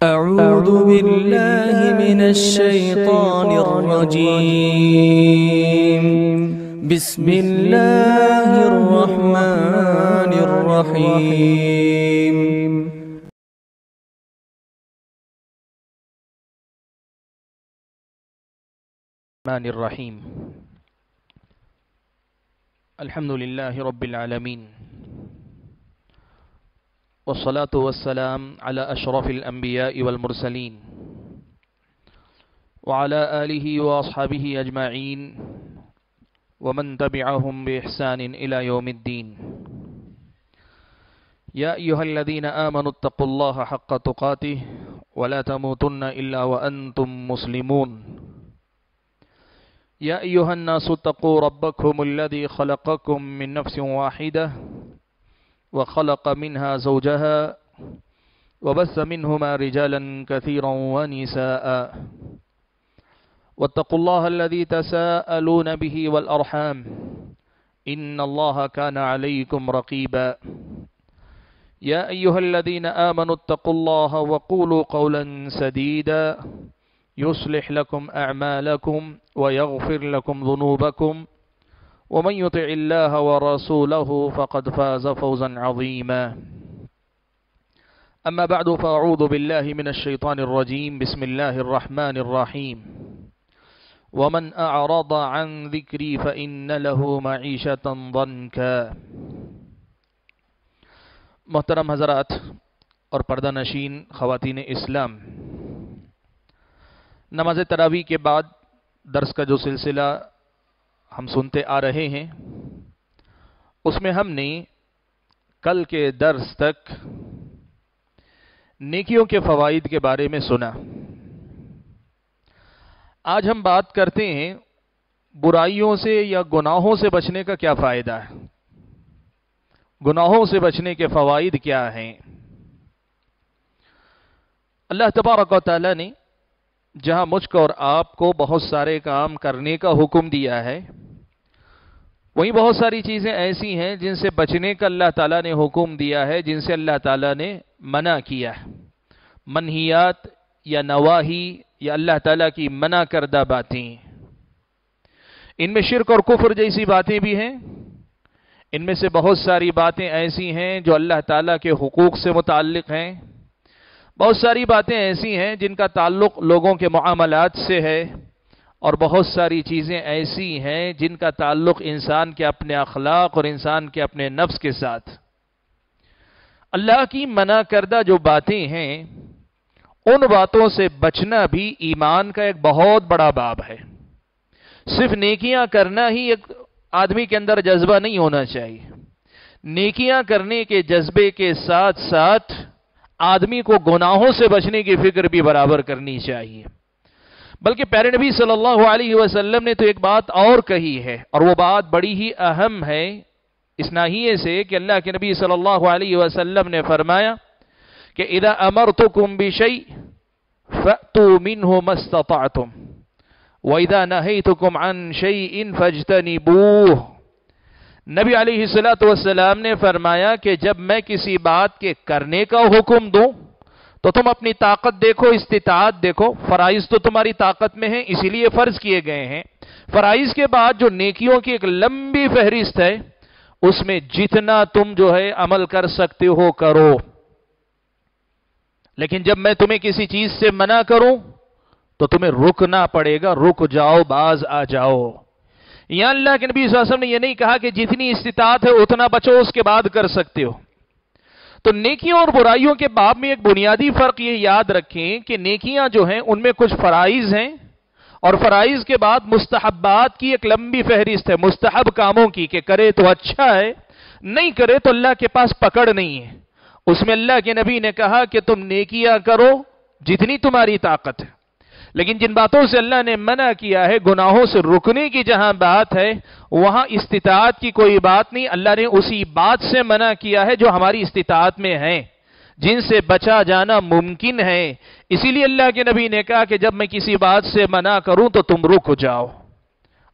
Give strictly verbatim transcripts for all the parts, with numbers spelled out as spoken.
أعوذ بالله من الشيطان الرجيم. بسم الله الرحمن الرحيم. الرحمن الرحيم. الحمد لله رب العالمين، والصلاة والسلام على أشرف الأنبياء والمرسلين وعلى آله وأصحابه أجمعين ومن تبعهم بإحسان إلى يوم الدين. يا أيها الذين آمنوا اتقوا الله حق تقاته ولا تموتن إلا وأنتم مسلمون. يا أيها الناس اتقوا ربكم الذي خلقكم من نفس واحدة وخلق منها زوجها وبث منهما رجالا كثيرا ونساء، واتقوا الله الذي تساءلون به والأرحام إن الله كان عليكم رقيبا. يا أيها الذين آمنوا اتقوا الله وقولوا قولا سديدا يصلح لكم أعمالكم ويغفر لكم ذنوبكم، ومن يطع الله ورسوله فقد فاز فوزا عظيما. أما بعد، فأعوذ بالله من الشيطان الرجيم. بسم الله الرحمن الرحيم. ومن أعرض عن ذكري فإن له معيشة ضنكا. محترم حضرات اور پردہ نشین خواتین اسلام، نماز تراویح کے بعد درس کا جو سلسلہ ہم سنتے آ رہے ہیں، اس میں ہم نے کل کے درس تک نیکیوں کے فوائد کے بارے میں سنا۔ آج ہم بات کرتے ہیں برائیوں سے یا گناہوں سے بچنے کا کیا فائدہ ہے، گناہوں سے بچنے کے فوائد کیا ہیں۔ اللہ تبارک و تعالی نے جہاں مجھ کو اور آپ کو بہت سارے کام کرنے کا حکم دیا ہے، وہیں بہت ساری چیزیں ایسی ہیں جن سے بچنے کا اللہ تعالیٰ نے حکم دیا ہے، جن سے اللہ تعالیٰ نے منع کیا ہے۔ منہیات یا نواہی یا اللہ تعالیٰ کی منع کردہ باتیں، ان میں شرک اور کفر جیسی باتیں بھی ہیں، ان میں سے بہت ساری باتیں ایسی ہیں جو اللہ تعالیٰ کے حقوق سے متعلق ہیں، بہت ساری باتیں ایسی ہیں جن کا تعلق لوگوں کے معاملات سے ہے، اور بہت ساری چیزیں ایسی ہیں جن کا تعلق انسان کے اپنے اخلاق اور انسان کے اپنے نفس کے ساتھ۔ اللہ کی منع کردہ جو باتیں ہیں، ان باتوں سے بچنا بھی ایمان کا ایک بہت بڑا باب ہے۔ صرف نیکیاں کرنا ہی ایک آدمی کے اندر جذبہ نہیں ہونا چاہیے، نیکیاں کرنے کے جذبے کے ساتھ ساتھ آدمی کو گناہوں سے بچنے کی فکر بھی برابر کرنی چاہیے۔ بلکہ پیارے نبی صلی اللہ علیہ وسلم نے تو ایک بات اور کہی ہے، اور وہ بات بڑی ہی اہم ہے، اس ناحیے سے کہ اللہ کے نبی صلی اللہ علیہ وسلم نے فرمایا کہ اذا امرتکم بشیء فأتوا منه ما استطعتم واذا نهیتکم عن شیء فاجتنبوه۔ نبی علیہ الصلوۃ والسلام نے فرمایا کہ جب میں کسی بات کے کرنے کا حکم دوں تو تم اپنی طاقت دیکھو، استطاعت دیکھو۔ فرائض تو تمہاری طاقت میں ہیں، اسی لیے فرض کیے گئے ہیں۔ فرائض کے بعد جو نیکیوں کی ایک لمبی فہرست ہے، اس میں جتنا تم جو ہے عمل کر سکتے ہو کرو، لیکن جب میں تمہیں کسی چیز سے منع کروں تو تمہیں رکنا پڑے گا، رک جاؤ، باز آ جاؤ۔ یہاں اللہ کے نبی صلی اللہ علیہ وسلم نے یہ نہیں کہا کہ جتنی استطاعت ہے اتنا بچو، اس کے بعد کر سکتے ہو۔ تو نیکیوں اور برائیوں کے باب میں ایک بنیادی فرق یہ یاد رکھیں کہ نیکیاں جو ہیں ان میں کچھ فرائض ہیں، اور فرائض کے بعد مستحبات کی ایک لمبی فہرست ہے، مستحب کاموں کی، کہ کرے تو اچھا ہے، نہیں کرے تو اللہ کے پاس پکڑ نہیں ہے۔ اس میں اللہ کے نبی نے کہا کہ تم نیکیاں کرو جتنی تمہاری طاقت ہے، لیکن جن باتوں سے اللہ نے منع کیا ہے، گناہوں سے رکنے کی جہاں بات ہے، وہاں استطاعت کی کوئی بات نہیں، اللہ نے اسی بات سے منع کیا ہے جو ہماری استطاعت میں ہیں، جن سے بچا جانا ممکن ہے۔ اسی لیے اللہ کے نبی نے کہا کہ جب میں کسی بات سے منع کروں تو تم رک جاؤ۔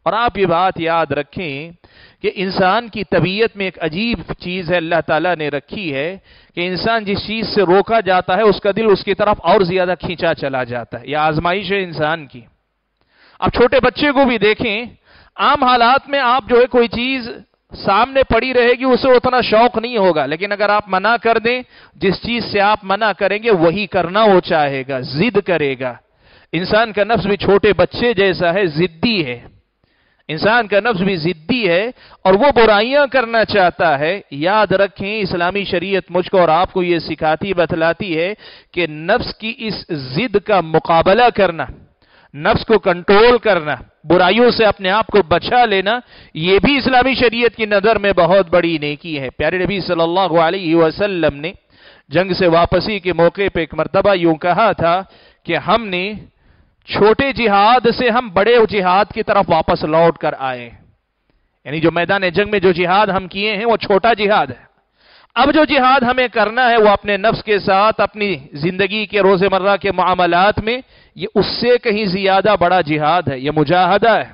اور آپ یہ بات یاد رکھیں کہ انسان کی طبیعت میں ایک عجیب چیز ہے اللہ تعالیٰ نے رکھی ہے کہ انسان جس چیز سے روکا جاتا ہے اس کا دل اس کی طرف اور زیادہ کھینچا چلا جاتا ہے. یہ آزمائش ہے انسان کی. اب چھوٹے بچے کو بھی دیکھیں, عام حالات میں آپ جو ہے کوئی چیز سامنے پڑی رہے گی اسے اتنا شوق نہیں ہوگا, لیکن اگر آپ منع کر دیں, جس چیز سے آپ منع کریں گے وہی کرنا وہ چاہے گا, ضد کرے گا. انسان کا نفس بھی چھوٹے بچے جیسا ہے, ضدی ہے. انسان کا نفس بھی ضدی ہے اور وہ برائیاں کرنا چاہتا ہے. یاد رکھیں اسلامی شریعت مجھ کو اور آپ کو یہ سکھاتی بتلاتی ہے کہ نفس کی اس ضد کا مقابلہ کرنا, نفس کو کنٹرول کرنا, برائیوں سے اپنے آپ کو بچا لینا, یہ بھی اسلامی شریعت کی نظر میں بہت بڑی نیکی ہے. پیارے نبی صلی اللہ علیہ وسلم نے جنگ سے واپسی کے موقع پہ ایک مرتبہ یوں کہا تھا کہ ہم نے چھوٹے جہاد سے ہم بڑے جہاد کی طرف واپس لوٹ کر آئے. یعنی جو میدان جنگ میں جو جہاد ہم کیے ہیں وہ چھوٹا جہاد ہے. اب جو جہاد ہمیں کرنا ہے وہ اپنے نفس کے ساتھ, اپنی زندگی کے روزمرہ کے معاملات میں, یہ اس سے کہیں زیادہ بڑا جہاد ہے, یہ مجاہدہ ہے.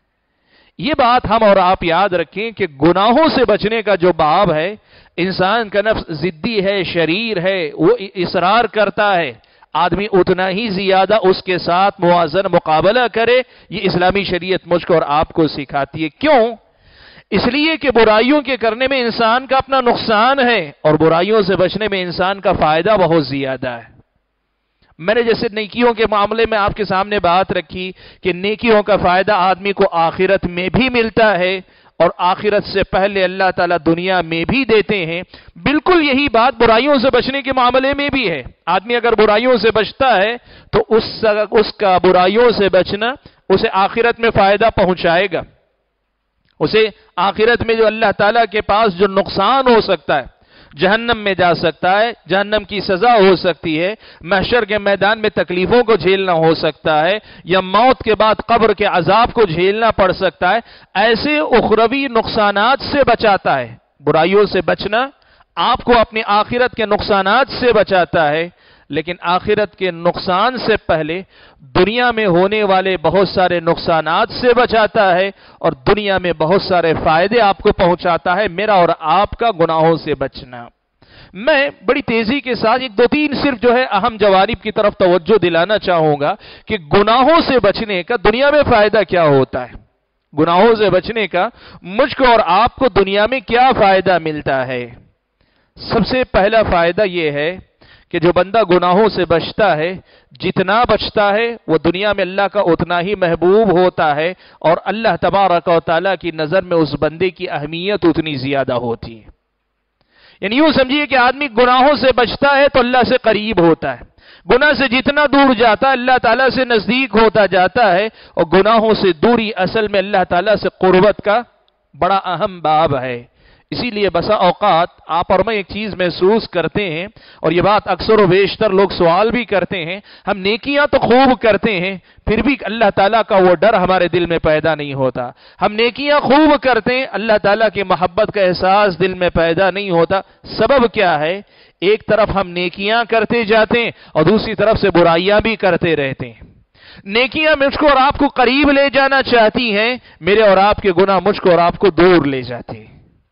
یہ بات ہم اور آپ یاد رکھیں کہ گناہوں سے بچنے کا جو باب ہے, انسان کا نفس ضدی ہے, شریر ہے, وہ اصرار کرتا ہے, آدمی اتنا ہی زیادہ اس کے ساتھ موازن مقابلہ کرے. یہ اسلامی شریعت مجھ کو اور آپ کو سکھاتی ہے. کیوں؟ اس لیے کہ برائیوں کے کرنے میں انسان کا اپنا نقصان ہے اور برائیوں سے بچنے میں انسان کا فائدہ بہت زیادہ ہے. میں نے جیسے نیکیوں کے معاملے میں آپ کے سامنے بات رکھی کہ نیکیوں کا فائدہ آدمی کو آخرت میں بھی ملتا ہے اور آخرت سے پہلے اللہ تعالیٰ دنیا میں بھی دیتے ہیں. بالکل یہی بات برائیوں سے بچنے کے معاملے میں بھی ہے. آدمی اگر برائیوں سے بچتا ہے تو اس اس کا برائیوں سے بچنا اسے آخرت میں فائدہ پہنچائے گا. اسے آخرت میں جو اللہ تعالیٰ کے پاس جو نقصان ہو سکتا ہے, جہنم میں جا سکتا ہے, جہنم کی سزا ہو سکتی ہے, محشر کے میدان میں تکلیفوں کو جھیلنا ہو سکتا ہے, یا موت کے بعد قبر کے عذاب کو جھیلنا پڑ سکتا ہے, ایسے اخروی نقصانات سے بچاتا ہے. برائیوں سے بچنا آپ کو اپنی آخرت کے نقصانات سے بچاتا ہے, لیکن آخرت کے نقصان سے پہلے دنیا میں ہونے والے بہت سارے نقصانات سے بچاتا ہے اور دنیا میں بہت سارے فائدے آپ کو پہنچاتا ہے. میرا اور آپ کا گناہوں سے بچنا. میں بڑی تیزی کے ساتھ ایک دو تین صرف جو ہے اہم جوانب کی طرف توجہ دلانا چاہوں گا کہ گناہوں سے بچنے کا دنیا میں فائدہ کیا ہوتا ہے. گناہوں سے بچنے کا مجھ کو اور آپ کو دنیا میں کیا فائدہ ملتا ہے. سب سے پہلا فائدہ یہ ہے کہ جو بندہ گناہوں سے بچتا ہے, جتنا بچتا ہے وہ دنیا میں اللہ کا اتنا ہی محبوب ہوتا ہے اور اللہ تبارک و تعالیٰ کی نظر میں اس بندے کی اہمیت اتنی زیادہ ہوتی ہے. یعنی یوں سمجھیے کہ آدمی گناہوں سے بچتا ہے تو اللہ سے قریب ہوتا ہے. گناہ سے جتنا دور جاتا ہے اللہ تعالیٰ سے نزدیک ہوتا جاتا ہے, اور گناہوں سے دوری اصل میں اللہ تعالیٰ سے قربت کا بڑا اہم باب ہے. اسی لیے بسا اوقات آپ اور میں ایک چیز محسوس کرتے ہیں, اور یہ بات اکثر و بیشتر لوگ سوال بھی کرتے ہیں, ہم نیکیاں تو خوب کرتے ہیں پھر بھی اللہ تعالیٰ کا وہ ڈر ہمارے دل میں پیدا نہیں ہوتا. ہم نیکیاں خوب کرتے ہیں, اللہ تعالیٰ کی محبت کا احساس دل میں پیدا نہیں ہوتا. سبب کیا ہے؟ ایک طرف ہم نیکیاں کرتے جاتے ہیں اور دوسری طرف سے برائیاں بھی کرتے رہتے ہیں. نیکیاں مجھ کو اور آپ کو قریب لے جانا چاہتی ہیں, میرے اور آپ کے گناہ مجھ کو اور آپ کو دور لے جاتے ہیں.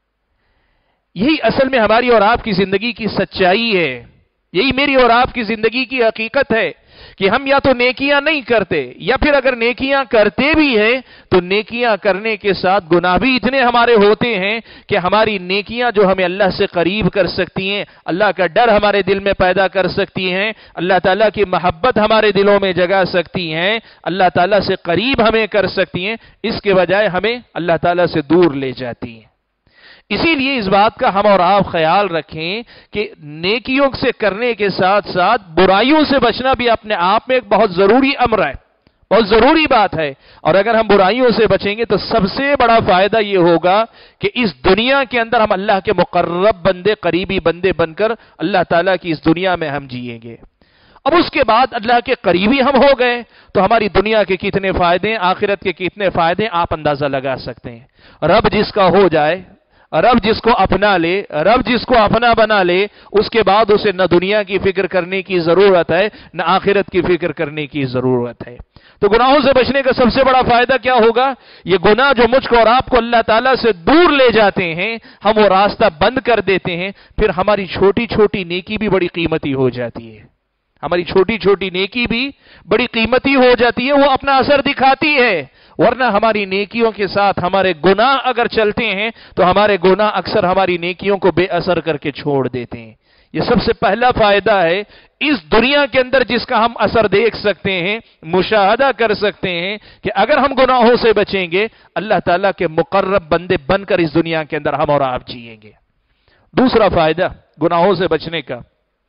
یہی اصل میں ہماری اور آپ کی زندگی کی سچائی ہے. یہی میری اور آپ کی زندگی کی حقیقت ہے کہ ہم یا تو نیکیاں نہیں کرتے, یا پھر اگر نیکیاں کرتے بھی ہیں تو نیکیاں کرنے کے ساتھ گناہ بھی اتنے ہمارے ہوتے ہیں کہ ہماری نیکیاں جو ہمیں اللہ سے قریب کر سکتی ہیں, اللہ کا ڈر ہمارے دل میں پیدا کر سکتی ہیں, اللہ تعالیٰ کی محبت ہمارے دلوں میں جگا سکتی ہیں, اللہ تعالیٰ سے قریب ہمیں کر سکتی ہیں, اس کے بجائے ہمیں اللہ تعالیٰ سے دور لے جاتی ہیں. اسی لیے اس بات کا ہم اور آپ خیال رکھیں کہ نیکیوں سے کرنے کے ساتھ ساتھ برائیوں سے بچنا بھی اپنے آپ میں ایک بہت ضروری امر ہے, بہت ضروری بات ہے. اور اگر ہم برائیوں سے بچیں گے تو سب سے بڑا فائدہ یہ ہوگا کہ اس دنیا کے اندر ہم اللہ کے مقرب بندے, قریبی بندے بن کر اللہ تعالیٰ کی اس دنیا میں ہم جئیں گے. اب اس کے بعد اللہ کے قریبی ہم ہو گئے تو ہماری دنیا کے کتنے فائدے, آخرت کے کتنے فائدے آپ اندازہ لگا سکتے ہیں. رب جس کا ہو جائے, رب جس کو اپنا لے، رب جس کو اپنا بنا لے، اس کے بعد اسے نہ دنیا کی فکر کرنے کی ضرورت ہے نہ آخرت کی فکر کرنے کی ضرورت ہے۔ تو گناہوں سے بچنے کا سب سے بڑا فائدہ کیا ہوگا؟ یہ گناہ جو مجھ کو اور آپ کو اللہ تعالیٰ سے دور لے جاتے ہیں، ہم وہ راستہ بند کر دیتے ہیں، پھر ہماری چھوٹی چھوٹی نیکی بھی بڑی قیمتی ہو جاتی ہے۔ ہماری چھوٹی چھوٹی نیکی بھی بڑی قیمتی ہو جاتی ہے، وہ اپنا اثر دکھاتی ہے۔ ورنہ ہماری نیکیوں کے ساتھ ہمارے گناہ اگر چلتے ہیں تو ہمارے گناہ اکثر ہماری نیکیوں کو بے اثر کر کے چھوڑ دیتے ہیں۔ یہ سب سے پہلا فائدہ ہے اس دنیا کے اندر جس کا ہم اثر دیکھ سکتے ہیں، مشاہدہ کر سکتے ہیں کہ اگر ہم گناہوں سے بچیں گے، اللہ تعالیٰ کے مقرب بندے بن کر اس دنیا کے اندر ہم اور آپ جئیں گے۔ دوسرا فائدہ گناہوں سے بچنے کا،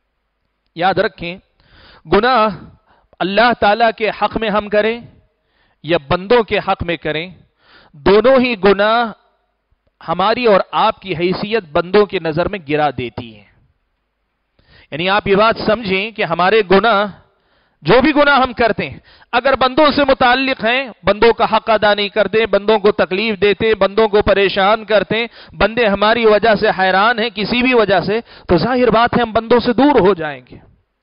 یاد رکھیں، گناہ اللہ تعالیٰ کے حق میں ہم کریں یا بندوں کے حق میں کریں، دونوں ہی گناہ ہماری اور آپ کی حیثیت بندوں کی نظر میں گرا دیتی ہیں۔ یعنی آپ یہ بات سمجھیں کہ ہمارے گناہ، جو بھی گناہ ہم کرتے ہیں، اگر بندوں سے متعلق ہیں، بندوں کا حق ادا نہیں کرتے، بندوں کو تکلیف دیتے، بندوں کو پریشان کرتے، بندے ہماری وجہ سے حیران ہیں کسی بھی وجہ سے، تو ظاہر بات ہے ہم بندوں سے دور ہو جائیں گے۔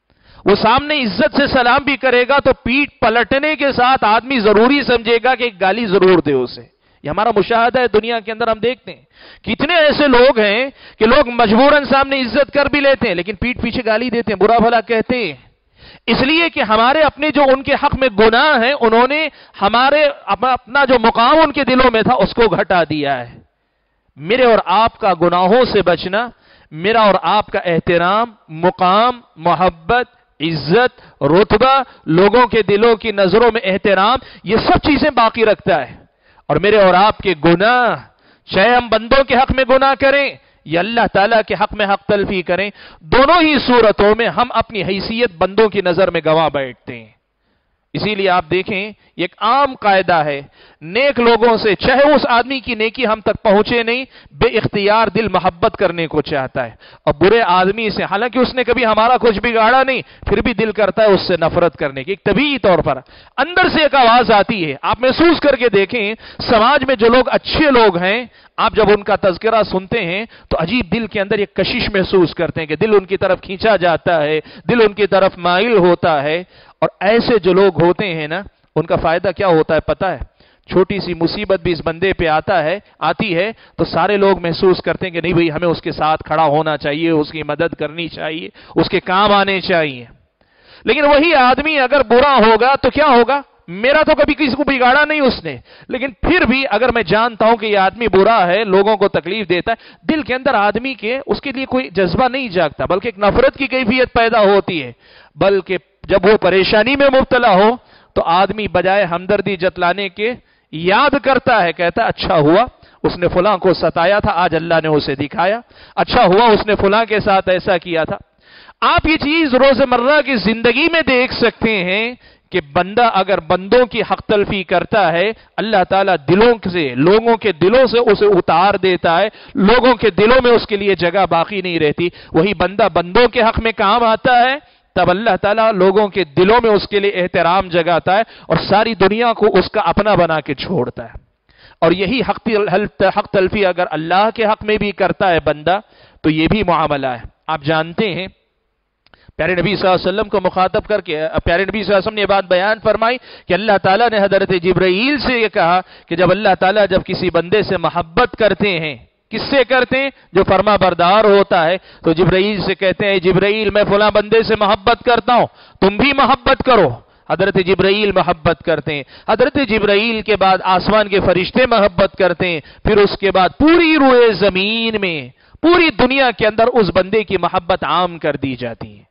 وہ سامنے عزت سے سلام بھی کرے گا تو پیٹ پلٹنے کے ساتھ آدمی ضروری سمجھے گا کہ ایک گالی ضرور دے اسے۔ یہ ہمارا مشاہدہ ہے دنیا کے اندر، ہم دیکھتے ہیں کتنے ایسے لوگ ہیں کہ لوگ مجبوراً سامنے عزت کر بھی لیتے ہیں لیکن پیٹ پیچھے گالی دیتے ہیں، برا بھلا کہتے ہیں، اس لیے کہ ہمارے اپنے جو ان کے حق میں گناہ ہیں، انہوں نے ہمارے اپنا جو مقام ان کے دلوں میں تھا اس کو گھٹا دیا ہے۔ میرے اور آپ کا گناہوں سے بچنا، میرا اور آپ کا احترام، مقام، محبت، عزت، رتبہ، لوگوں کے دلوں کی نظروں میں احترام، یہ سب چیزیں باقی رکھتا ہے۔ اور میرے اور آپ کے گناہ، چاہے ہم بندوں کے حق میں گناہ کریں یا اللہ تعالیٰ کے حق میں حق تلفی کریں، دونوں ہی صورتوں میں ہم اپنی حیثیت بندوں کی نظر میں گنوا بیٹھتے ہیں۔ اسی لیے آپ دیکھیں، یہ ایک عام قاعدہ ہے، نیک لوگوں سے چاہے اس آدمی کی نیکی ہم تک پہنچے نہیں، بے اختیار دل محبت کرنے کو چاہتا ہے، اور برے آدمی سے حالانکہ اس نے کبھی ہمارا کچھ بگاڑا نہیں، پھر بھی دل کرتا ہے اس سے نفرت کرنے کی۔ ایک طبیعی طور پر اندر سے ایک آواز آتی ہے، آپ محسوس کر کے دیکھیں، سماج میں جو لوگ اچھے لوگ ہیں، آپ جب ان کا تذکرہ سنتے ہیں تو عجیب دل کے اندر ایک کشش محسوس کرتے ہیں کہ دل ان کی طرف کھینچا جاتا ہے، دل ان کی طرف مائل ہوتا ہے۔ اور ایسے جو لوگ ہوتے ہیں نا، ان کا فائدہ کیا ہوتا ہے پتہ ہے؟ چھوٹی سی مصیبت بھی اس بندے پہ آتا ہے آتی ہے تو سارے لوگ محسوس کرتے ہیں کہ نہیں بھئی ہمیں اس کے ساتھ کھڑا ہونا چاہیے، اس کی مدد کرنی چاہیے، اس کے کام آنے چاہیے۔ لیکن وہی آدمی اگر برا ہوگا تو کیا ہوگا؟ میرا تو کبھی کسی کو بگاڑا نہیں اس نے، لیکن پھر بھی اگر میں جانتا ہوں کہ یہ آدمی برا ہے، لوگوں کو تکلیف دیتا ہے، دل کے اندر آدمی کے اس کے لیے کوئی جذبہ نہیں جاگتا، بلکہ ایک نفرت کی کیفیت پیدا ہوتی ہے۔ بلکہ جب وہ پریشانی میں مبتلا ہو تو آدمی بجائے ہمدردی جتلانے کے یاد کرتا ہے، کہتا ہے اچھا ہوا اس نے فلاں کو ستایا تھا، آج اللہ نے اسے دکھایا، اچھا ہوا اس نے فلاں کے ساتھ ایسا کیا تھا۔ آپ یہ چیز روزمرہ کی زندگی میں دیکھ سکتے ہیں کہ بندہ اگر بندوں کی حق تلفی کرتا ہے، اللہ تعالیٰ دلوں سے، لوگوں کے دلوں سے اسے اتار دیتا ہے، لوگوں کے دلوں میں اس کے لیے جگہ باقی نہیں رہتی۔ وہی بندہ بندوں کے حق میں کام آتا ہے، تب اللہ تعالیٰ لوگوں کے دلوں میں اس کے لیے احترام جگاتا ہے اور ساری دنیا کو اس کا اپنا بنا کے چھوڑتا ہے۔ اور یہی حق تلفی اگر اللہ کے حق میں بھی کرتا ہے بندہ تو یہ بھی معاملہ ہے۔ آپ جانتے ہیں پیارے نبی صلی اللہ علیہ وسلم کو مخاطب کر کے پیارے نبی صلی اللہ علیہ وسلم نے یہ بات بیان فرمائی کہ اللہ تعالیٰ نے حضرت جبرائیل سے یہ کہا کہ جب اللہ تعالیٰ جب کسی بندے سے محبت کرتے ہیں، کس سے کرتے ہیں؟ جو فرما بردار ہوتا ہے، تو جبرائیل سے کہتے ہیں جبرائیل میں فلاں بندے سے محبت کرتا ہوں، تم بھی محبت کرو۔ حضرت جبرائیل محبت کرتے ہیں، حضرت جبرائیل کے بعد آسمان کے فرشتے محبت کرتے ہیں، پھر اس کے بعد پوری روئے زمین میں، پوری دنیا کے اندر اس بندے کی محبت عام کر دی جاتی ہے۔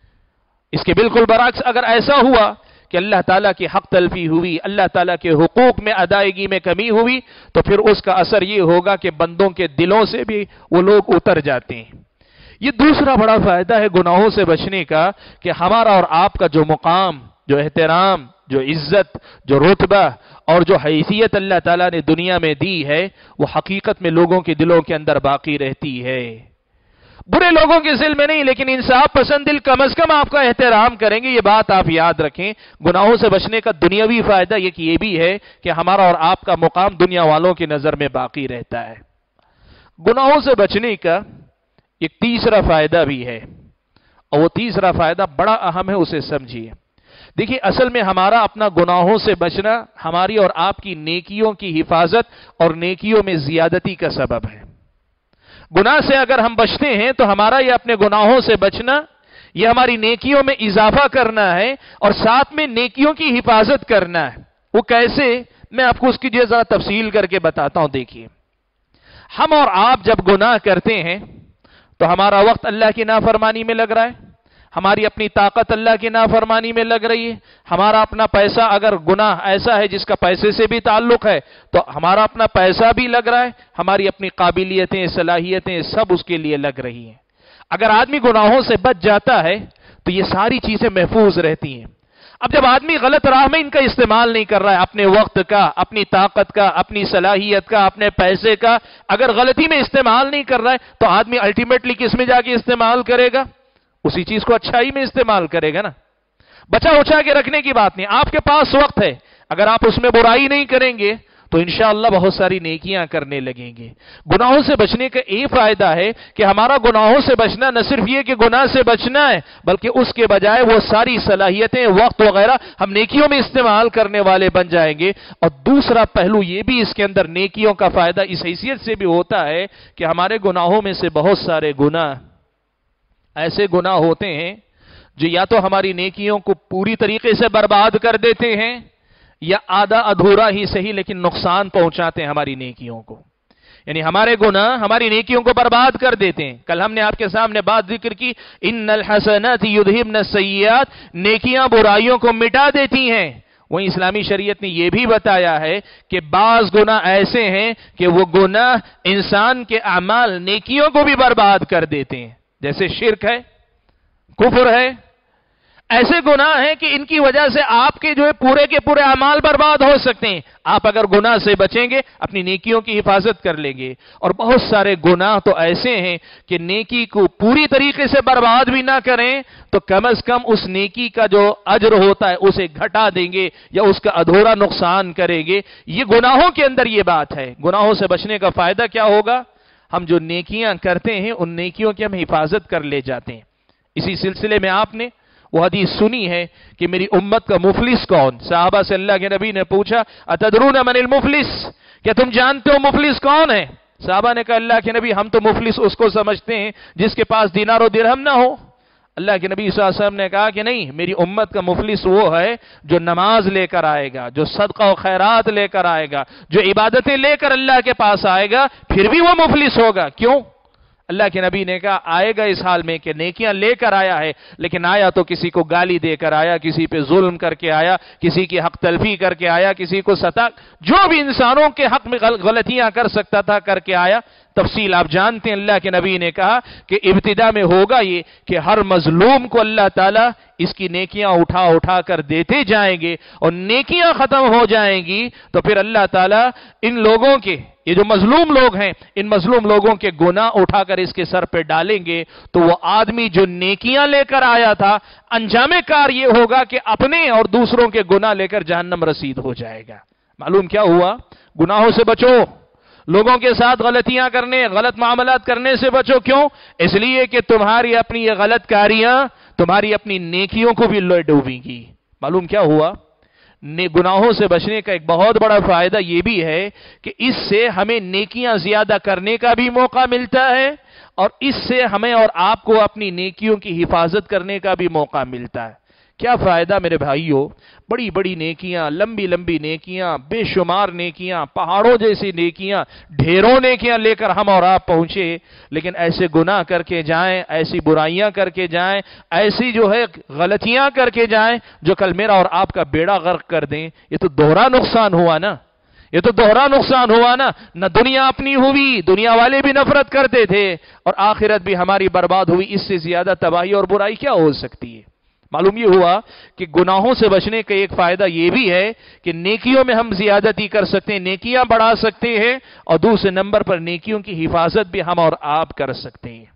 اس کے بالکل برعکس اگر ایسا ہوا کہ اللہ تعالیٰ کی حق تلفی ہوئی، اللہ تعالیٰ کے حقوق میں ادائیگی میں کمی ہوئی، تو پھر اس کا اثر یہ ہوگا کہ بندوں کے دلوں سے بھی وہ لوگ اتر جاتے ہیں۔ یہ دوسرا بڑا فائدہ ہے گناہوں سے بچنے کا کہ ہمارا اور آپ کا جو مقام، جو احترام، جو عزت، جو رتبہ اور جو حیثیت اللہ تعالیٰ نے دنیا میں دی ہے، وہ حقیقت میں لوگوں کے دلوں کے اندر باقی رہتی ہے۔ برے لوگوں کے ذل میں نہیں، لیکن انصاف پسند دل کم از کم آپ کا احترام کریں گے۔ یہ بات آپ یاد رکھیں۔ گناہوں سے بچنے کا دنیاوی فائدہ یہ بھی ہے کہ ہمارا اور آپ کا مقام دنیا والوں کی نظر میں باقی رہتا ہے۔ गुनाहों से बचने का एक तीसरा फायदा भी है, और वो तीसरा फायदा बड़ा अहम है, उसे समझिए। देखिए, असल में हमारा अपना गुनाहों से बचना हमारी और आपकी नेकियों की हिफाजत और नेकियों में जियादती का सबब है। गुनाह से अगर हम बचते हैं तो हमारा ये अपने गुनाहों से बचना, यह हमारी नेकियों में इजाफा करना है और साथ में नेकियों की हिफाजत करना है। वो कैसे, मैं आपको उसकी जो जरा तफसील करके बताता हूं। देखिए, हम और आप जब गुनाह करते हैं तो हमारा वक्त अल्लाह की नाफरमानी में लग रहा है, हमारी अपनी ताकत अल्लाह की नाफरमानी में लग रही है, हमारा अपना पैसा, अगर गुनाह ऐसा है जिसका पैसे से भी ताल्लुक है तो हमारा अपना पैसा भी लग रहा है, हमारी अपनी काबिलियतें, सलाहियतें सब उसके लिए लग रही हैं। अगर आदमी गुनाहों से बच जाता है तो ये सारी चीजें महफूज रहती हैं। अब जब आदमी गलत राह में इनका इस्तेमाल नहीं कर रहा है, अपने वक्त का, अपनी ताकत का, अपनी सलाहियत का, अपने पैसे का अगर गलती में इस्तेमाल नहीं कर रहा है तो आदमी अल्टीमेटली किस में जाके इस्तेमाल करेगा? उसी चीज को अच्छाई में इस्तेमाल करेगा ना। बचा उचा के रखने की बात नहीं, आपके पास वक्त है, अगर आप उसमें बुराई नहीं करेंगे तो इंशाअल्लाह बहुत सारी नेकियां करने लगेंगे। गुनाहों से बचने का एक फायदा है कि हमारा गुनाहों से बचना न सिर्फ ये कि गुनाह से बचना है, बल्कि उसके बजाय वो सारी सलाहियतें, वक्त वगैरह हम नेकियों में इस्तेमाल करने वाले बन जाएंगे। और दूसरा पहलू ये भी इसके अंदर नेकियों का फायदा इस हैसियत से भी होता है कि हमारे गुनाहों में से बहुत सारे गुनाह ऐसे गुनाह होते हैं जो या तो हमारी नेकियों को पूरी तरीके से बर्बाद कर देते हैं या आधा अधूरा ही सही लेकिन नुकसान पहुंचाते हैं हमारी नेकियों को। यानी हमारे गुनाह हमारी नेकियों को बर्बाद कर देते हैं। कल हमने आपके सामने बात जिक्र की, इन्नल हसनात युद्हिबन सय्यिआत, नेकियां बुराइयों को मिटा देती हैं। वहीं इस्लामी शरीयत ने यह भी बताया है कि बाज गुनाह ऐसे हैं कि वो गुनाह इंसान के अमाल, नेकियों को भी बर्बाद कर देते हैं। जैसे शिर्क है, कुफ्र है, ऐसे गुनाह हैं कि इनकी वजह से आपके जो है पूरे के पूरे अमाल बर्बाद हो सकते हैं। आप अगर गुनाह से बचेंगे, अपनी नेकियों की हिफाजत कर लेंगे। और बहुत सारे गुनाह तो ऐसे हैं कि नेकी को पूरी तरीके से बर्बाद भी ना करें तो कम से कम उस नेकी का जो अजर होता है उसे घटा देंगे या उसका अधूरा नुकसान करेंगे। ये गुनाहों के अंदर ये बात है। गुनाहों से बचने का फायदा क्या होगा? हम जो नेकियां करते हैं उन नेकियों की हम हिफाजत कर ले जाते हैं। इसी सिलसिले में आपने वो हदीस सुनी है कि मेरी उम्मत का मुफलिस कौन? साहबा से अल्लाह के नबी ने पूछा, अतदरून मनिल मुफलिस, क्या तुम जानते हो मुफलिस कौन है? साहबा ने कहा, अल्लाह के नबी हम तो मुफलिस उसको समझते हैं जिसके पास दिनार और दिरहम ना हो। अल्लाह के नबी सल्लल्लाहु अलैहि वसल्लम ने कहा कि नहीं, मेरी उम्मत का मुफलिस वो है जो नमाज लेकर आएगा, जो सदका और खैरात लेकर आएगा, जो इबादतें लेकर अल्लाह के पास आएगा, फिर भी वो मुफलिस होगा। क्यों? अल्लाह के नबी ने कहा आएगा इस हाल में कि नेकियां लेकर आया है, लेकिन आया तो किसी को गाली देकर आया, किसी पे जुल्म करके आया, किसी की हक तलफी करके आया, किसी को सता, जो भी इंसानों के हक में गलतियां कर सकता था करके आया। तफसील आप जानते हैं। अल्लाह के नबी ने कहा कि इब्तिदा में होगा ये कि हर मजलूम को अल्लाह ताला इसकी नेकियां उठा उठा कर देते जाएंगे और नेकियां खत्म हो जाएंगी तो फिर अल्लाह ताला इन लोगों के, ये जो मजलूम लोग हैं, इन मजलूम लोगों के गुनाह उठाकर इसके सर पे डालेंगे तो वो आदमी जो नेकियां लेकर आया था, अंजामे कार ये होगा कि अपने और दूसरों के गुनाह लेकर जहन्नम रसीद हो जाएगा। मालूम क्या हुआ? गुनाहों से बचो, लोगों के साथ गलतियां करने, गलत मामलात करने से बचो। क्यों? इसलिए कि तुम्हारी अपनी ये गलत कारियां तुम्हारी अपनी नेकियों को भी लोए डूबेंगी। मालूम क्या हुआ? ने गुनाहों से बचने का एक बहुत बड़ा फायदा यह भी है कि इससे हमें नेकियां ज्यादा करने का भी मौका मिलता है और इससे हमें और आपको अपनी नेकियों की हिफाजत करने का भी मौका मिलता है। क्या फायदा मेरे भाइयों? बड़ी बड़ी नेकियां, लंबी लंबी नेकियां, बेशुमार नेकियां, पहाड़ों जैसी नेकियां, ढेरों नेकियां लेकर हम और आप पहुंचे, लेकिन ऐसे गुनाह करके जाएं, ऐसी बुराइयां करके जाएं, ऐसी जो है गलतियां करके जाएं जो कल मेरा और आपका बेड़ा गर्क कर दें। ये तो दोहरा नुकसान हुआ ना, ये तो दोहरा नुकसान हुआ ना। न दुनिया अपनी हुई, दुनिया वाले भी नफरत करते थे, और आखिरत भी हमारी बर्बाद हुई। इससे ज्यादा तबाही और बुराई क्या हो सकती है? मालूम ये हुआ कि गुनाहों से बचने का एक फायदा यह भी है कि नेकियों में हम ज्यादती कर सकते हैं, नेकियां बढ़ा सकते हैं, और दूसरे नंबर पर नेकियों की हिफाजत भी हम और आप कर सकते हैं।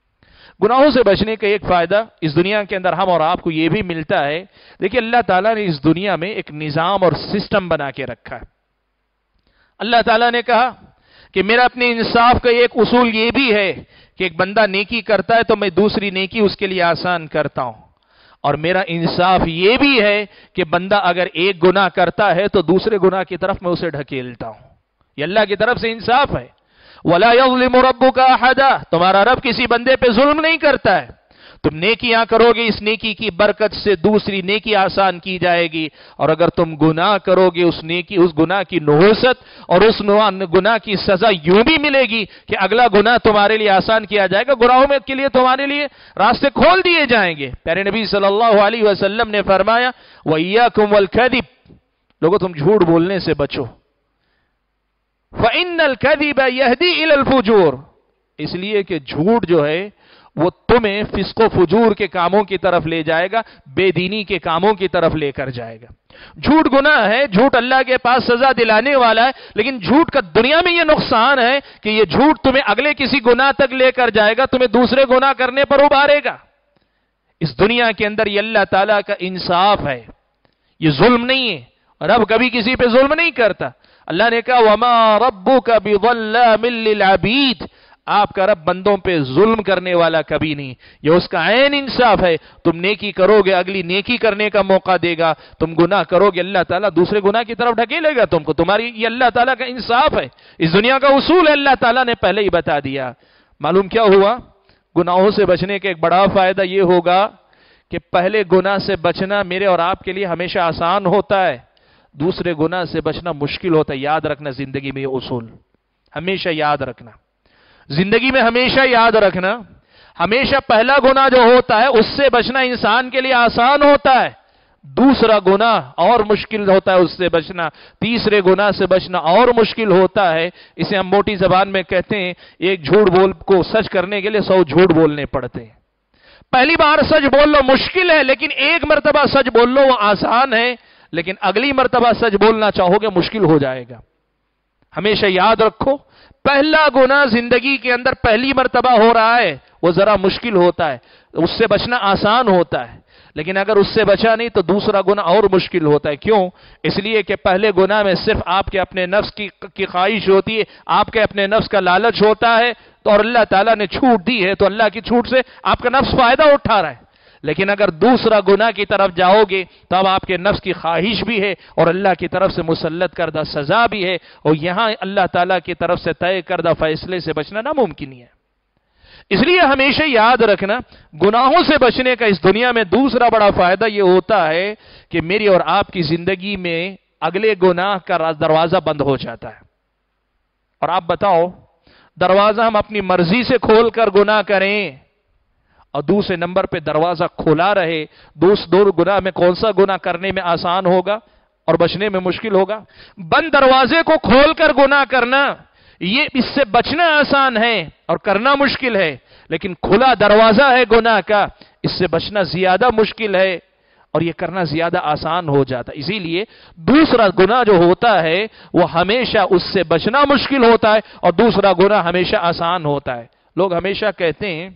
गुनाहों से बचने का एक फायदा इस दुनिया के अंदर हम और आपको यह भी मिलता है। देखिए, अल्लाह ताला ने इस दुनिया में एक निजाम और सिस्टम बना के रखा है। अल्लाह ताला ने कहा کہ میرا اپنے انصاف کا ایک اصول یہ بھی ہے کہ ایک بندہ نیکی کرتا ہے تو میں دوسری نیکی اس کے لیے آسان کرتا ہوں، اور میرا انصاف یہ بھی ہے کہ بندہ اگر ایک گناہ کرتا ہے تو دوسرے گناہ کی طرف میں اسے ڈھکیلتا ہوں. یہ اللہ کی طرف سے انصاف ہے. وَلَا يَظْلِمُ رَبُّكَ أَحَدًا، تمہارا رب کسی بندے پہ ظلم نہیں کرتا ہے. تم نیکیاں کرو گے، اس نیکی کی برکت سے دوسری نیکی آسان کی جائے گی، اور اگر تم گناہ کرو گے اس نیکی اس گناہ کی نحوست اور اس گناہ کی سزا یوں بھی ملے گی کہ اگلا گناہ تمہارے لیے آسان کیا جائے گا، گناہوں میں کے لیے تمہارے لیے راستے کھول دیے جائیں گے. پیارے نبی صلی اللہ علیہ وسلم نے فرمایا وَإِيَّاكُمْ وَالْكَذِبَ، لوگوں تم جھوٹ بولنے سے بچو. فَإِنَّ الْكَذِبَ يَهْدِي إِلَى الْفُجُورِ، اس لیے کہ جھوٹ جو ہے وہ تمہیں فسق و فجور کے کاموں کی طرف لے جائے گا، بے دینی کے کاموں کی طرف لے کر جائے گا. جھوٹ گناہ ہے، جھوٹ اللہ کے پاس سزا دلانے والا ہے، لیکن جھوٹ کا دنیا میں یہ نقصان ہے کہ یہ جھوٹ تمہیں اگلے کسی گناہ تک لے کر جائے گا، تمہیں دوسرے گناہ کرنے پر ابھارے گا. اس دنیا کے اندر یہ اللہ تعالیٰ کا انصاف ہے، یہ ظلم نہیں ہے. رب کبھی کسی پہ ظلم نہیں کرتا. اللہ نے کہا وَمَا رَبُّكَ بِظَلَّامٍ لِّلْعَبِيدِ، آپ کا رب بندوں پہ ظلم کرنے والا کبھی نہیں. یہ اس کا عین انصاف ہے. تم نیکی کرو گے، اگلی نیکی کرنے کا موقع دے گا. تم گناہ کرو گے، اللہ تعالیٰ دوسرے گناہ کی طرف ڈھکیلے گا تم کو. تمہاری یہ اللہ تعالیٰ کا انصاف ہے. اس دنیا کا اصول ہے، اللہ تعالیٰ نے پہلے ہی بتا دیا. معلوم کیا ہوا؟ گناہوں سے بچنے کا ایک بڑا فائدہ یہ ہوگا کہ پہلے گناہ سے بچنا میرے اور آپ کے لیے ہمیشہ آسان ہوتا ہے، دوسرے گناہ سے بچنا مشکل ہوتا ہے. یاد رکھنا زندگی میں یہ اصول، ہمیشہ یاد رکھنا. زندگی میں ہمیشہ یاد رکھنا، ہمیشہ پہلا گناہ جو ہوتا ہے اس سے بچنا انسان کے لیے آسان ہوتا ہے، دوسرا گناہ اور مشکل ہوتا ہے اس سے بچنا، تیسرے گناہ سے بچنا اور مشکل ہوتا ہے. اسے ہم موٹی زبان میں کہتے ہیں ایک جھوٹ بول کو سچ کرنے کے لیے سو جھوٹ بولنے پڑتے ہیں. پہلی بار سچ بول لو مشکل ہے، لیکن ایک مرتبہ سچ بول لو وہ آسان ہے، لیکن اگلی مرتبہ سچ بولنا چاہو گے مشکل ہو جائے گا. ہمیشہ یاد رکھو پہلا گناہ زندگی کے اندر پہلی مرتبہ ہو رہا ہے وہ ذرا مشکل ہوتا ہے، اس سے بچنا آسان ہوتا ہے، لیکن اگر اس سے بچا نہیں تو دوسرا گناہ اور مشکل ہوتا ہے. کیوں؟ اس لیے کہ پہلے گناہ میں صرف آپ کے اپنے نفس کی کی خواہش ہوتی ہے، آپ کے اپنے نفس کا لالچ ہوتا ہے، تو اور اللہ تعالیٰ نے چھوٹ دی ہے تو اللہ کی چھوٹ سے آپ کا نفس فائدہ اٹھا رہا ہے. لیکن اگر دوسرا گناہ کی طرف جاؤ گے تو اب آپ کے نفس کی خواہش بھی ہے اور اللہ کی طرف سے مسلط کردہ سزا بھی ہے، اور یہاں اللہ تعالیٰ کی طرف سے طے کردہ فیصلے سے بچنا ناممکن ہے. اس لیے ہمیشہ یاد رکھنا گناہوں سے بچنے کا اس دنیا میں دوسرا بڑا فائدہ یہ ہوتا ہے کہ میری اور آپ کی زندگی میں اگلے گناہ کا دروازہ بند ہو جاتا ہے. اور آپ بتاؤ، دروازہ ہم اپنی مرضی سے کھول کر گناہ کریں اور دوسرے نمبر پہ دروازہ کھلا رہے، دوسرے دو گناہ میں کون سا گناہ کرنے میں آسان ہوگا اور بچنے میں مشکل ہوگا؟ بند دروازے کو کھول کر گناہ کرنا، یہ اس سے بچنا آسان ہے اور کرنا مشکل ہے، لیکن کھلا دروازہ ہے گناہ کا، اس سے بچنا زیادہ مشکل ہے اور یہ کرنا زیادہ آسان ہو جاتا. اسی لیے دوسرا گناہ جو ہوتا ہے وہ ہمیشہ اس سے بچنا مشکل ہوتا ہے اور دوسرا گناہ ہمیشہ آسان ہوتا ہے. لوگ ہمیشہ کہتے ہیں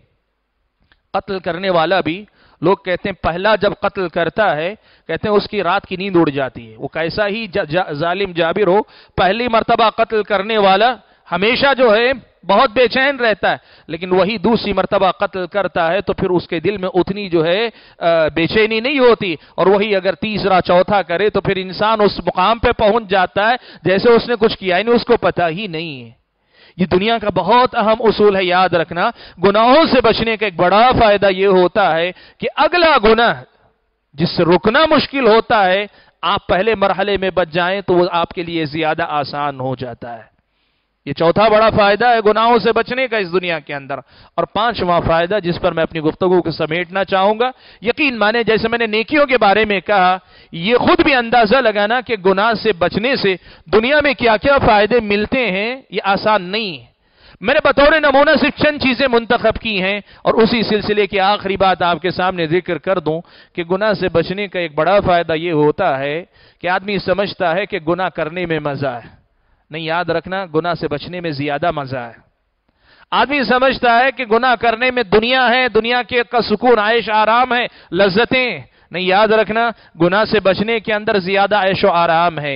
قتل کرنے والا بھی، لوگ کہتے ہیں پہلا جب قتل کرتا ہے کہتے ہیں اس کی رات کی نیند اڑ جاتی ہے. وہ کیسا ہی ظالم جابر ہو، پہلی مرتبہ قتل کرنے والا ہمیشہ جو ہے بہت بے چین رہتا ہے، لیکن وہی دوسری مرتبہ قتل کرتا ہے تو پھر اس کے دل میں اتنی جو ہے بے چینی نہیں ہوتی، اور وہی اگر تیسرا چوتھا کرے تو پھر انسان اس مقام پہ پہنچ جاتا ہے جیسے اس نے کچھ کیا ہی نہیں، اس کو پتہ ہی نہیں ہے. یہ دنیا کا بہت اہم اصول ہے، یاد رکھنا. گناہوں سے بچنے کا ایک بڑا فائدہ یہ ہوتا ہے کہ اگلا گناہ جس سے رکنا مشکل ہوتا ہے آپ پہلے مرحلے میں بچ جائیں تو وہ آپ کے لیے زیادہ آسان ہو جاتا ہے. یہ چوتھا بڑا فائدہ ہے گناہوں سے بچنے کا اس دنیا کے اندر. اور پانچواں فائدہ جس پر میں اپنی گفتگو کو سمیٹنا چاہوں گا، یقین مانے جیسے میں نے نیکیوں کے بارے میں کہا، یہ خود بھی اندازہ لگانا کہ گناہ سے بچنے سے دنیا میں کیا کیا فائدے ملتے ہیں یہ آسان نہیں ہے. میں نے بطور نمونہ صرف چند چیزیں منتخب کی ہیں اور اسی سلسلے کی آخری بات آپ کے سامنے ذکر کر دوں کہ گناہ سے بچنے کا ایک بڑا فائدہ یہ ہوتا ہے کہ آدمی سمجھتا ہے کہ گناہ کرنے میں مزہ ہے. نہیں، یاد رکھنا گناہ سے بچنے میں زیادہ مزہ ہے. آدمی سمجھتا ہے کہ گناہ کرنے میں دنیا ہے، دنیا کے کا سکون، عیش آرام ہے، لذتیں. نہیں، یاد رکھنا گناہ سے بچنے کے اندر زیادہ عیش و آرام ہے.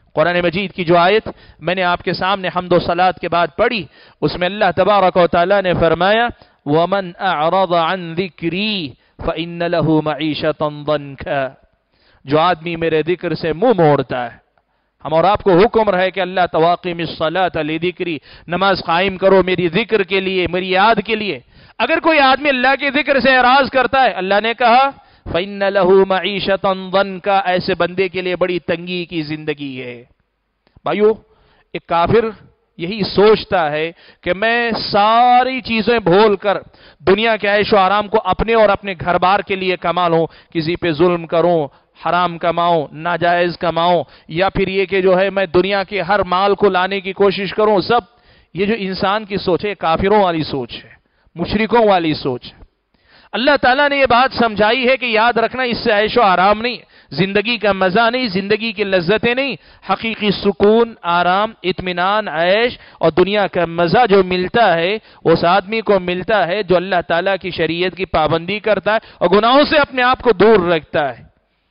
قرآن مجید کی جو آیت میں نے آپ کے سامنے حمد و صلات کے بعد پڑھی، اس میں اللہ تبارک و تعالیٰ نے فرمایا وَمَنْ أَعْرَضَ عَنْ ذِكْرِي فَإِنَّ لَهُ مَعِيشَةً ضَنْكًا، جو آدمی میرے ذکر سے منہ موڑتا ہے. ہم اور آپ کو حکم رہے کہ اللہ تواقیم الصلاۃ لذکری، نماز قائم کرو میری ذکر کے لیے، میری یاد کے لیے. اگر کوئی آدمی اللہ کے ذکر سے اعراض کرتا ہے، اللہ نے کہا فَإِنَّ لَهُ مَعِيشَةً ضَنْكًا، ایسے بندے کے لیے بڑی تنگی کی زندگی ہے. بھائیو، ایک کافر یہی سوچتا ہے کہ میں ساری چیزیں بھول کر دنیا کے عیش و آرام کو اپنے اور اپنے گھر بار کے لیے کما لوں، کسی پہ ظلم کروں، حرام کماؤں، ناجائز کماؤں، یا پھر یہ کہ جو ہے میں دنیا کے ہر مال کو لانے کی کوشش کروں. سب یہ جو انسان کی سوچ ہے، کافروں والی سوچ ہے، مشرکوں والی سوچ ہے. اللہ تعالیٰ نے یہ بات سمجھائی ہے کہ یاد رکھنا، اس سے عیش و آرام نہیں، زندگی کا مزہ نہیں، زندگی کی لذتیں نہیں. حقیقی سکون، آرام، اطمینان، عیش اور دنیا کا مزہ جو ملتا ہے اس آدمی کو ملتا ہے جو اللہ تعالیٰ کی شریعت کی پابندی کرتا ہے اور گناہوں سے اپنے آپ کو دور رکھتا ہے.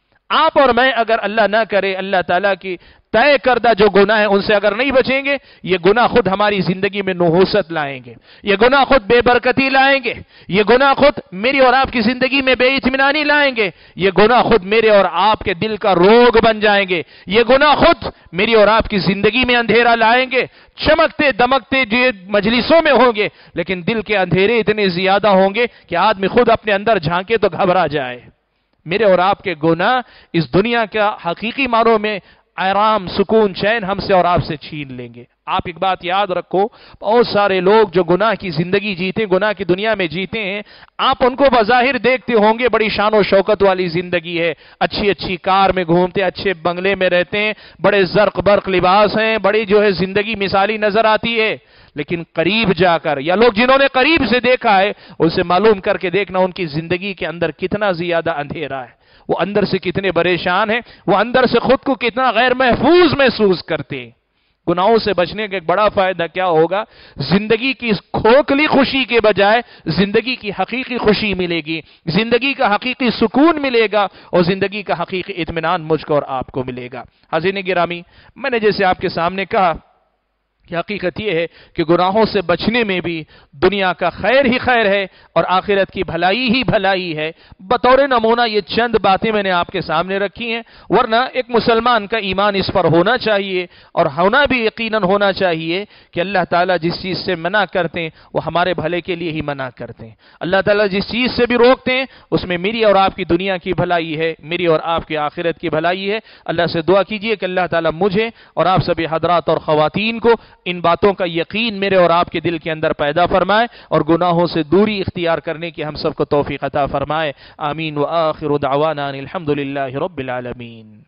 آپ اور میں اگر اللہ نہ کرے اللہ تعالیٰ کی طے کردہ جو گناہ ہیں ان سے اگر نہیں بچیں گے، یہ گناہ خود ہماری زندگی میں نحوست لائیں گے، یہ گناہ خود بے برکتی لائیں گے، یہ گناہ خود میری اور آپ کی زندگی میں بے اطمینانی لائیں گے، یہ گناہ خود میرے اور آپ کے دل کا روگ بن جائیں گے، یہ گناہ خود میری اور آپ کی زندگی میں اندھیرا لائیں گے. چمکتے دمکتے جو مجلسوں میں ہوں گے لیکن دل کے اندھیرے اتنے زیادہ ہوں گے کہ آدمی خود اپنے اندر جھانکے تو گھبرا جائے. میرے اور آپ کے گناہ اس دنیا کا حقیقی معنوں میں آرام، سکون، چین ہم سے اور آپ سے چھین لیں گے. آپ ایک بات یاد رکھو، بہت سارے لوگ جو گناہ کی زندگی جیتے، گناہ کی دنیا میں جیتے ہیں، آپ ان کو بظاہر دیکھتے ہوں گے بڑی شان و شوکت والی زندگی ہے، اچھی اچھی کار میں گھومتے، اچھے بنگلے میں رہتے ہیں، بڑے زرق برق لباس ہیں، بڑی جو ہے زندگی مثالی نظر آتی ہے. لیکن قریب جا کر، یا لوگ جنہوں نے قریب سے دیکھا ہے ان سے معلوم کر کے دیکھنا ان کی زندگی کے اندر کتنا زیادہ اندھیرا ہے، وہ اندر سے کتنے پریشان ہیں، وہ اندر سے خود کو کتنا غیر محفوظ محسوس کرتے ہیں. گناہوں سے بچنے کا ایک بڑا فائدہ کیا ہوگا؟ زندگی کی کھوکھلی خوشی کے بجائے زندگی کی حقیقی خوشی ملے گی، زندگی کا حقیقی سکون ملے گا اور زندگی کا حقیقی اطمینان مجھ کو اور آپ کو ملے گا. حاضرین گرامی، میں نے جیسے آپ کے سامنے کہا کہ حقیقت یہ ہے کہ گناہوں سے بچنے میں بھی دنیا کا خیر ہی خیر ہے اور آخرت کی بھلائی ہی بھلائی ہے. بطور نمونہ یہ چند باتیں میں نے آپ کے سامنے رکھی ہیں، ورنہ ایک مسلمان کا ایمان اس پر ہونا چاہیے اور ہونا بھی یقیناً ہونا چاہیے کہ اللہ تعالیٰ جس چیز سے منع کرتے ہیں وہ ہمارے بھلے کے لیے ہی منع کرتے ہیں. اللہ تعالیٰ جس چیز سے بھی روکتے ہیں اس میں میری اور آپ کی دنیا کی بھلائی ہے، میری اور آپ کی آخرت کی بھلائی ہے. اللہ سے دعا کیجئے کہ اللہ تعالیٰ مجھے اور آپ سبھی حضرات اور خواتین کو ان باتوں کا یقین میرے اور آپ کے دل کے اندر پیدا فرمائے اور گناہوں سے دوری اختیار کرنے کی ہم سب کو توفیق عطا فرمائے. آمین. وآخر دعوانا الحمدللہ رب العالمین.